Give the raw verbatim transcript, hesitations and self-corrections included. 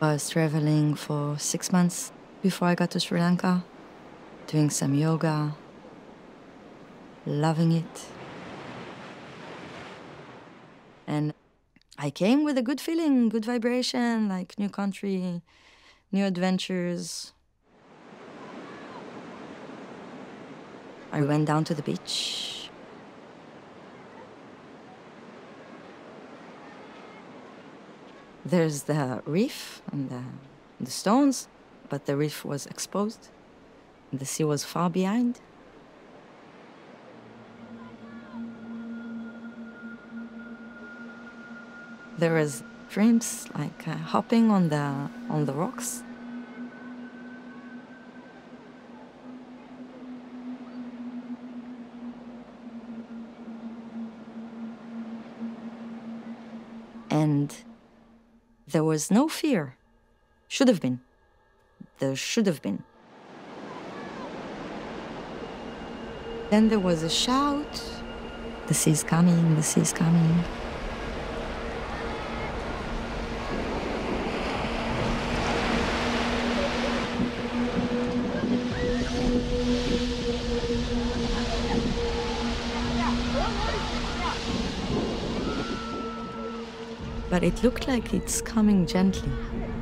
I was traveling for six months before I got to Sri Lanka, doing some yoga, loving it. And I came with a good feeling, good vibration, like new country, new adventures. I went down to the beach. There's the reef and the, the stones, but the reef was exposed. The sea was far behind. There was shrimps like uh, hopping on the on the rocks. And there was no fear. Should have been. There should have been. Then there was a shout. The sea's coming, the sea's coming. But it looked like it's coming gently.